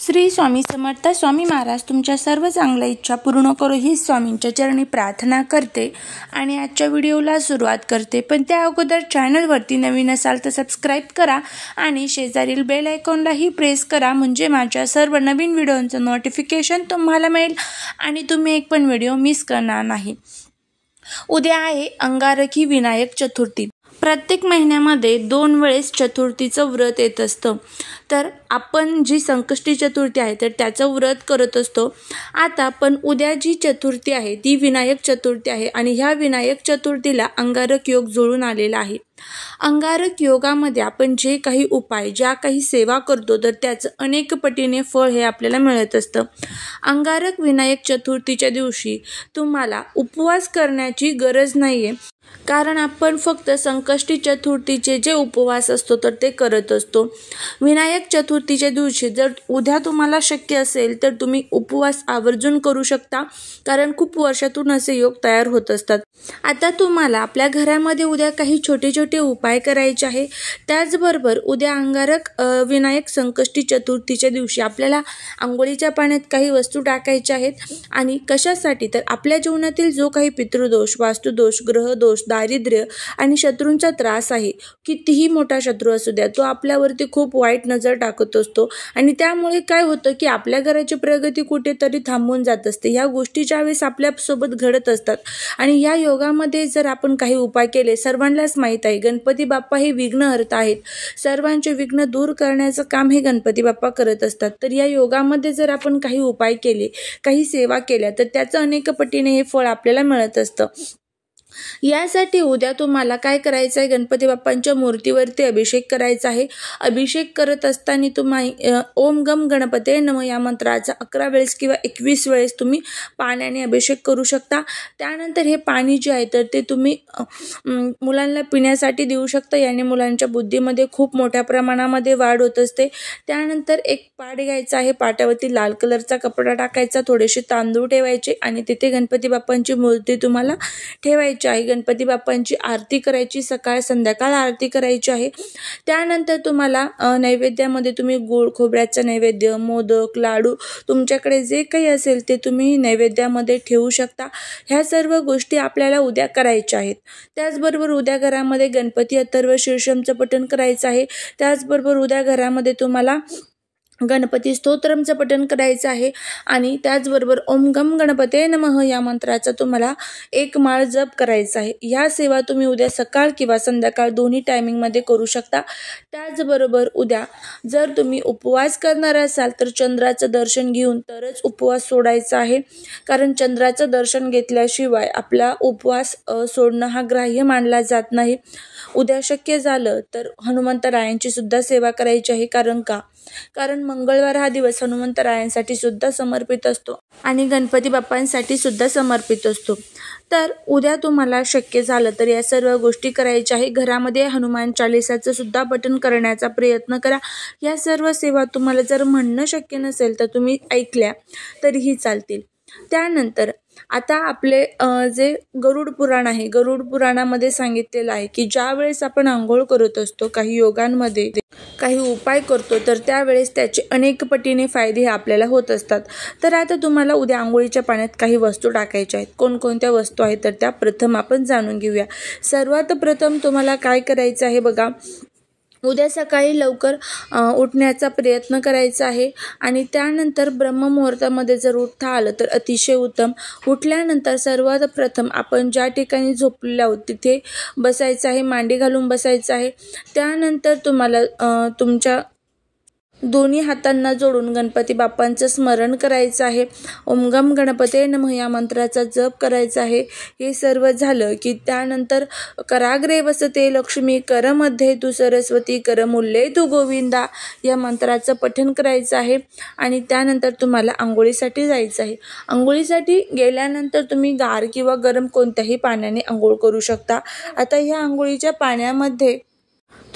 श्री स्वामी समर्थ. स्वामी महाराज तुमच्या सर्व चांगल्या इच्छा पूर्ण करो ही स्वामींच्या चरणी प्रार्थना करते आणि आजच्या व्हिडिओला सुरुवात करते. पण त्या अगोदर चॅनलवरती नवीन असाल तर सबस्क्राईब करा आणि शेजारील बेल आयकॉनलाही प्रेस करा, म्हणजे माझ्या सर्व नवीन व्हिडिओंचं नोटिफिकेशन तुम्हाला मिळेल आणि तुम्ही एक पण व्हिडिओ मिस करणार नाही. उद्या आहे अंगारकी विनायक चतुर्थी. प्रत्येक महिन्यामध्ये 2 वेळेस चतुर्थीचं व्रत येत असतं. तर आपण जी संकष्टी चतुर्थी आहे तर त्याचं व्रत करत असतो. आता पण उद्या जी चतुर्थी आहे ती विनायक चतुर्थी आहे आणि ह्या विनायक चतुर्थीला अंगारक योग जुळून आलेला आहे. अंगारक योगामध्ये आपण जे काही उपाय, ज्या काही सेवा करतो तर त्याचं अनेक पटीने फळ हे आपल्याला मिळत असतं. अंगारक विनायक चतुर्थीच्या दिवशी तुम्हाला उपवास करण्याची गरज नाही आहे, कारण आपण फक्त संकष्टी चतुर्थीचे जे उपवास असतो तर ते करत असतो. विनायक चतुर्थीच्या दिवशी जर उद्या तुम्हाला शक्य असेल तर तुम्ही उपवास आवर्जून करू शकता, कारण खूप वर्षातून असे योग तयार होत असतात. आता तुम्हाला आपल्या घरामध्ये उद्या काही छोटे छोटे उपाय करायचे आहे. त्याचबरोबर उद्या अंगारक विनायक संकष्टी चतुर्थीच्या दिवशी आपल्याला आंघोळीच्या पाण्यात काही वस्तू टाकायच्या आहेत. आणि कशासाठी तर आपल्या जीवनातील जो काही पितृदोष, वास्तुदोष, ग्रहदोष, दारिद्र्य आणि शत्रूंचा त्रास आहे, कितीही मोठा शत्रू असू द्या, तो आपल्यावरती खूप वाईट नजर टाकत असतो आणि त्यामुळे काय होतं की आपल्या घराची प्रगती कुठेतरी थांबून जात असते. ह्या गोष्टी ज्यावेळेस आपल्यासोबत घडत असतात आणि या योगामध्ये जर आपण काही उपाय केले, सर्वांनाच माहीत आहे गणपती बाप्पा हे विघ्नहर्ता आहेत. सर्वांचे विघ्न दूर करण्याचं काम हे गणपती बाप्पा करत असतात. तर या योगामध्ये जर आपण काही उपाय केले, काही सेवा केल्या तर त्याचं अनेक पटीने हे फळ आपल्याला मिळत असतं. यासाठी उद्या तुम्हाला काय करायचं आहे, गणपती बाप्पांच्या मूर्तीवरती अभिषेक करायचा आहे. अभिषेक करत असताना तुम्ही ओम गम गणपते नमः या मंत्राचा 11 वेळेस किंवा 21 वेळेस तुम्ही पाण्याने अभिषेक करू शकता. त्यानंतर हे पाणी जे आहे तर ते तुम्ही मुलांना पिण्यासाठी देऊ शकता. याने मुलांच्या बुद्धीमध्ये खूप मोठ्या प्रमाणामध्ये वाढ होत असते. त्यानंतर एक पाट घ्यायचा आहे, पाटावरती लाल कलरचा कपडा टाकायचा, थोडेसे तांदूळ ठेवायचे आणि तिथे गणपती बाप्पांची मूर्ती तुम्हाला ठेवायची आहे. गणपती बाप्पांची आरती करायची, सकाळ संध्याकाळ आरती करायची आहे. त्यानंतर तुम्हाला नैवेद्यामध्ये तुम्ही गोड खोबऱ्याचा नैवेद्य, मोदक, लाडू, तुमच्याकडे जे काही असेल ते तुम्ही नैवेद्यामध्ये ठेवू शकता. ह्या सर्व गोष्टी आपल्याला उद्या करायच्या आहेत. त्याचबरोबर उद्या घरामध्ये गणपती अथर्व शीर्षमचं पठण करायचं आहे. त्याचबरोबर उद्या घरामध्ये तुम्हाला गणपती स्तोत्रमचं पठण करायचं आहे आणि त्याचबरोबर ओम गम गणपते नमः या मंत्राचा तुम्हाला 1 माळ जप करायचा आहे. ह्या सेवा तुम्ही उद्या सकाळ किंवा संध्याकाळ दोन्ही टायमिंगमध्ये करू शकता. त्याचबरोबर उद्या जर तुम्ही उपवास करणार असाल तर चंद्राचं दर्शन घेऊन तरच उपवास सोडायचा आहे, कारण चंद्राचं दर्शन घेतल्याशिवाय आपला उपवास सोडणं हा ग्राह्य मानला जात नाही. उद्या शक्य झालं तर हनुमंतरायांची सुद्धा सेवा करायची आहे. कारण मंगळवार हा दिवस हनुमंतरायांसाठी सुद्धा समर्पित असतो आणि गणपती बाप्पांसाठी सुद्धा समर्पित असतो. तर उद्या तुम्हाला शक्य झालं तर या सर्व गोष्टी करायच्या आहे. घरामध्ये हनुमान चालीसाचं सुद्धा पठण करण्याचा प्रयत्न करा. या सर्व सेवा तुम्हाला जर म्हणणं शक्य नसेल तर तुम्ही ऐकल्या तरीही चालतील. त्यानंतर आता आपले जे गरुड पुराण आहे, गरुड पुराणामध्ये सांगितलेलं आहे की ज्या वेळेस आपण आंघोळ करत असतो, काही योगांमध्ये काही उपाय करतो तर त्यावेळेस त्याचे अनेक पटीने फायदे आपल्याला होत असतात. तर आता तुम्हाला उद्या आंघोळीच्या पाण्यात काही वस्तू टाकायच्या आहेत. कोणकोणत्या वस्तू आहेत तर त्या प्रथम आपण जाणून घेऊया. सर्वात प्रथम तुम्हाला काय करायचं आहे बघा, उद्या सकाळी लवकर उठण्याचा प्रयत्न करायचा आहे आणि त्यानंतर ब्रह्ममुहूर्तामध्ये जर उठता आलं तर अतिशय उत्तम. उठल्यानंतर सर्वात प्रथम आपण ज्या ठिकाणी झोपलेलो आहोत तिथे बसायचं आहे, मांडी घालून बसायचं आहे. त्यानंतर तुम्हाला तुमच्या दोन्ही हातांना जोडून गणपती बाप्पांचं स्मरण करायचं आहे. ओम गम गणपते नमः या मंत्राचा जप करायचा आहे. हे सर्व झालं की त्यानंतर कराग्रे वसते लक्ष्मी, करमध्ये तू सरस्वती, करमूल्ये तू गोविंदा या मंत्राचं पठण करायचं आहे आणि त्यानंतर तुम्हाला आंघोळीसाठी जायचं आहे. आंघोळीसाठी गेल्यानंतर तुम्ही गार किंवा गरम कोणत्याही पाण्याने आंघोळ करू शकता. आता ह्या आंघोळीच्या पाण्यामध्ये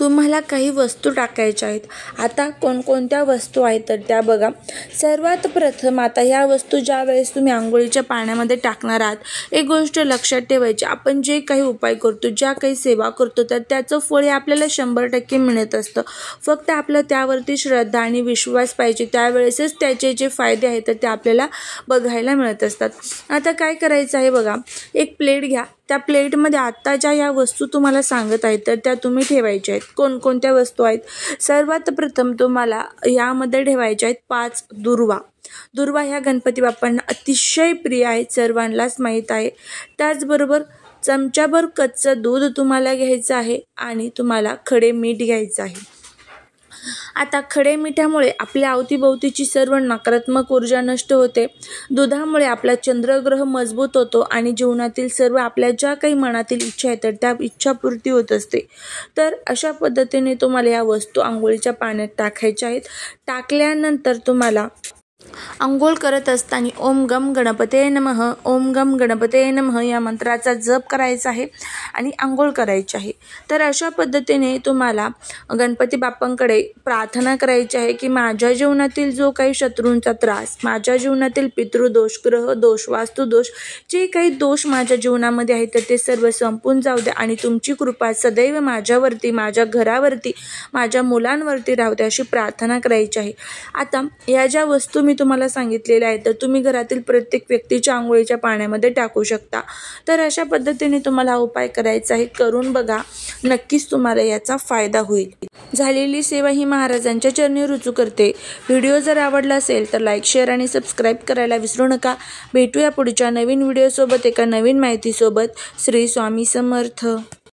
तुम्हाला काही वस्तू टाकायच्या आहेत. आता कोणकोणत्या वस्तू आहेत तर त्या बघा. सर्वात प्रथम आता ह्या वस्तू ज्या वेळेस तुम्ही आंघोळीच्या पाण्यामध्ये टाकणार आहात, एक गोष्ट लक्षात ठेवायची, आपण जे काही उपाय करतो, ज्या काही सेवा करतो तर त्याचं फळ हे आपल्याला 100% मिळत असतं. फक्त आपलं त्यावरती श्रद्धा आणि विश्वास पाहिजे, त्यावेळेसच त्याचे जे फायदे आहेत तर ते आपल्याला बघायला मिळत असतात. आता काय करायचं आहे बघा, एक प्लेट घ्या. त्या प्लेटमध्ये आत्ता ज्या या वस्तू तुम्हाला सांगत आहेत तर त्या तुम्ही ठेवायच्या आहेत. कोणकोणत्या वस्तू आहेत? सर्वात प्रथम तुम्हाला यामध्ये ठेवायच्या आहेत 5 दुर्वा. दुर्वा ह्या गणपती बाप्पांना अतिशय प्रिय आहेत, सर्वांनाच माहीत आहे. त्याचबरोबर चमचाभर कच्चं दूध तुम्हाला घ्यायचं आहे आणि तुम्हाला खडे मीठ घ्यायचं आहे. आता खडे मिठामुळे आपल्या अवतीभोवतीची सर्व नकारात्मक ऊर्जा नष्ट होते. दुधामुळे आपला चंद्रग्रह मजबूत होतो आणि जीवनातील सर्व आपल्या ज्या काही मनातील इच्छा आहेत तर त्या इच्छापूर्ती होत असते. तर अशा पद्धतीने तुम्हाला या वस्तू आंघोळीच्या पाण्यात टाकायच्या आहेत. टाकल्यानंतर तुम्हाला अंघोळ करत असताना ओम गम गणपते नमः, ओम गम गणपते नमः या मंत्राचा जप करायचा आहे आणि अंघोळ करायची आहे. तर अशा पद्धतीने तुम्हाला गणपती बाप्पांकडे प्रार्थना करायची आहे की माझ्या जीवनातील जो काही शत्रूंचा त्रास, माझ्या जीवनातील पितृदोष, ग्रहदोष, वास्तुदोष, जे काही दोष माझ्या जीवनामध्ये आहेत तर ते सर्व संपून जाऊ द्या आणि तुमची कृपा सदैव माझ्यावरती, माझ्या घरावरती, माझ्या मुलांवरती राहू द्या, अशी प्रार्थना करायची आहे. आता या ज्या वस्तू मी तुम्हाला सांगितलेल्या आहेत तर तुम्ही घरातील प्रत्येक व्यक्तीच्या आंघोळीच्या पाण्यामध्ये टाकू शकता. तर अशा पद्धतीने तुम्हाला हा उपाय करायचा आहे. करून बघा, नक्कीच तुम्हाला याचा फायदा होईल. झालेली सेवा ही महाराजांच्या चरणी रुजू करते. व्हिडिओ जर आवडला असेल तर लाईक, शेअर आणि सबस्क्राईब करायला विसरू नका. भेटूया पुढच्या नवीन व्हिडिओसोबत, एका नवीन माहितीसोबत. श्री स्वामी समर्थ.